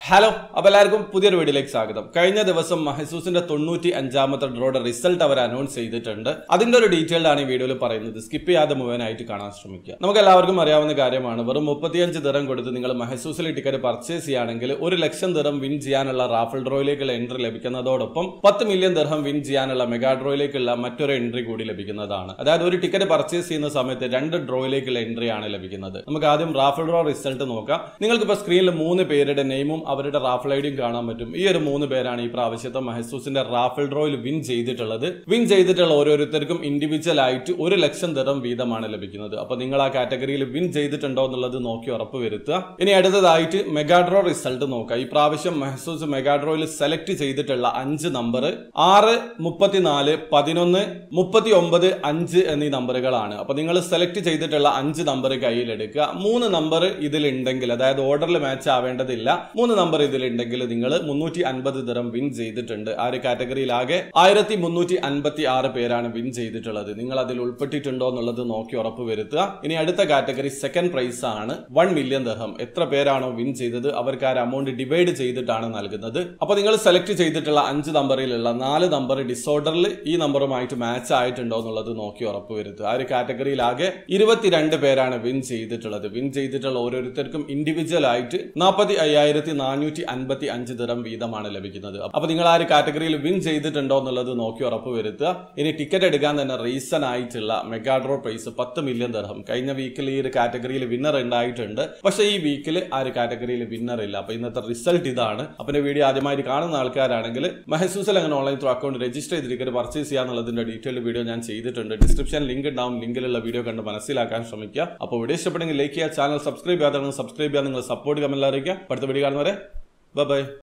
Hello അപ്പോൾ എല്ലാവർക്കും പുതിയൊരു വീഡിയോയിലേക്ക് സ്വാഗതം. കഴിഞ്ഞ ദിവസം മഹസൂസിന്റെ 95ാമത്തെ ഡ്രോയുടെ റിസൾട്ട് അവർ അനൗൺസ് ചെയ്തിട്ടുണ്ട്. അതിന്റെ ഒരു ഡീറ്റെയിൽഡ് ആണ് ഈ വീഡിയോയിൽ പറയുന്നത്. സ്കിപ്പ് ചെയ്യാതെ മുഴുവനായിട്ട് കാണാൻ ശ്രമിക്കുക. നമുക്ക് എല്ലാവർക്കും അറിയാവുന്ന കാര്യമാണ്, വെറും 35 ദിർഹം കൊടുത്ത് നിങ്ങൾ മഹസൂസിലെ ടിക്കറ്റ് പർച്ചേസ് ചെയ്യുകയാണെങ്കിൽ 1 ലക്ഷം ദിർഹം വിൻ ചെയ്യാനുള്ള റാഫൽ ഡ്രോയിലേക്കുള്ള എൻട്രി ലഭിക്കുന്നതോടൊപ്പം 10 മില്യൺ ദിർഹം വിൻ ചെയ്യാനുള്ള മെഗാ ഡ്രോയിലേക്കുള്ള മറ്റൊരു എൻട്രി കൂടി ലഭിക്കുന്നതാണ്. അതായത് ഒരു ടിക്കറ്റ് പർച്ചേസ് ചെയ്യുന്ന സമയത്ത് 2 ഡ്രോയിലേക്കുള്ള എൻട്രി ആണ് ലഭിക്കുന്നത്. നമുക്ക് ആദ്യം റാഫൽ ഡ്രോ റിസൾട്ട് നോക്കാം. നിങ്ങൾക്ക് ഇപ്പോൾ സ്ക്രീനിൽ 3 പേരുടെ നെയിമും അവരുടെ റാഫൽ ഐഡിയും കാണാൻ പറ്റും. ഈ ഒരു 3 പേരാണ് ഈ പ്രാവശ്യത്തെ മഹസൂസിന്റെ റാഫൽ ഡ്രോയിൽ വിൻ ചെയ്തിട്ടുള്ളത്. വിൻ ചെയ്തിട്ടുള്ള ഓരോരുത്തർക്കും ഇൻഡിവിജ്വൽ ആയിട്ട് 1 ലക്ഷം ദിർഹം വീതമാണ് ലഭിക്കുന്നത്. അപ്പൊ നിങ്ങൾ ആ കാറ്റഗറിയിൽ വിൻ ചെയ്തിട്ടുണ്ടോ എന്നുള്ളത് നോക്കി ഉറപ്പ് വരുത്തുക. ഇനി അടുത്തതായിട്ട് മെഗാ ഡ്രോ റിസൾട്ട് നോക്കാം. ഈ പ്രാവശ്യം മഹസൂസ് മെഗാ ഡ്രോയിൽ സെലക്ട് ചെയ്തിട്ടുള്ള 5 നമ്പർ 6, 34, 11, 39, 5 എന്നീ നമ്പറുകളാണ്. അപ്പൊ നിങ്ങൾ സെലക്ട് ചെയ്തിട്ടുള്ള 5 നമ്പർ കയ്യിലെടുക്കുക. 3 നമ്പർ ഇതിലുണ്ടെങ്കിൽ, അതായത് ഓർഡറിൽ മാച്ച് ആവേണ്ടതില്ല, 3 നമ്പർ ഇതിലുണ്ടെങ്കിൽ നിങ്ങൾ 350 ദിർഹം വിൻ ചെയ്തിട്ടുണ്ട്. ആ ഒരു കാറ്റഗറിയിൽ ആകെ 1356 പേരാണ് വിൻ ചെയ്തിട്ടുള്ളത്. നിങ്ങൾ അതിൽ ഉൾപ്പെട്ടിട്ടുണ്ടോ എന്നുള്ളത് നോക്കി ഉറപ്പ് വരുത്തുക. ഇനി അടുത്ത കാറ്റഗറി സെക്കൻഡ് പ്രൈസ് ആണ് 1 മില്യൺ ദിർഹം. എത്ര പേരാണോ വിൻ ചെയ്തത് അവർക്ക് ആ അമൗണ്ട് ഡിവൈഡ് ചെയ്തിട്ടാണ് നൽകുന്നത്. അപ്പൊ നിങ്ങൾ സെലക്ട് ചെയ്തിട്ടുള്ള 5 നമ്പറിലുള്ള 4 നമ്പർ ഡിസോർഡറിൽ ഈ നമ്പറുമായിട്ട് മാച്ച് ആയിട്ടുണ്ടോ എന്നുള്ളത് നോക്കി ഉറപ്പ് വരുത്തുക. ആ ഒരു കാറ്റഗറിയിൽ ആകെ 22 പേരാണ് വിൻ ചെയ്തിട്ടുള്ളത്. വിൻ ചെയ്തിട്ടുള്ള ഓരോരുത്തർക്കും ഇൻഡിവിജ്വൽ ആയിട്ട് 45,455 ദിർഹം വീതമാണ് ലഭിക്കുന്നത്. അപ്പൊ നിങ്ങൾ ആ ഒരു കാറ്റഗറിയിൽ വിൻ ചെയ്തിട്ടുണ്ടോ എന്നുള്ളത് നോക്കി ഉറപ്പ് വരുത്തുക. ഇനി ടിക്കറ്റ് എടുക്കാൻ തന്നെ റീസൺ ആയിട്ടുള്ള mega draw prize 10 million dirham. കഴിഞ്ഞ വീക്കിൽ ഈ ഒരു കാറ്റഗറിയിൽ വിന്നർ ഉണ്ടായിട്ടുണ്ട്, പക്ഷെ ഈ വീക്കിൽ ആ ഒരു കാറ്റഗറിയിൽ വിന്നർ ഇല്ല. അപ്പൊ ഇന്നത്തെ റിസൾട്ട് ഇതാണ്. അപ്പൊ വീഡിയോ ആദ്യമായിട്ട് കാണുന്ന ആൾക്കാരാണെങ്കിൽ മഹസൂസിൽ അങ്ങനെ ഓൺലൈൻ ത്രൂ അക്കൗണ്ട് രജിസ്റ്റർ ചെയ്ത് ടിക്കറ്റ് പർച്ചേസ് ചെയ്യാന്നുള്ളതിന്റെ ഡീറ്റെയിൽ വീഡിയോ ഞാൻ ചെയ്തിട്ടുണ്ട്. ഡിസ്ക്രിപ്ഷൻ ലിങ്ക് ഉണ്ടാവും. ലിങ്കിലുള്ള വീഡിയോ കണ്ട് മനസ്സിലാക്കാൻ ശ്രമിക്കുക. അപ്പോൾ വീഡിയോ ഇഷ്ടപ്പെടുമെങ്കിൽ ലൈക്ക് ചെയ്യുക, ചാനൽ സബ്സ്ക്രൈബ് ചെയ്യാതെ സബ്സ്ക്രൈബ് ചെയ്യാൻ നിങ്ങൾ സപ്പോർട്ട് കമന്റ് അറിയിക്കുക. അടുത്ത വീഡിയോ കാണുന്നവരെ ബൈ.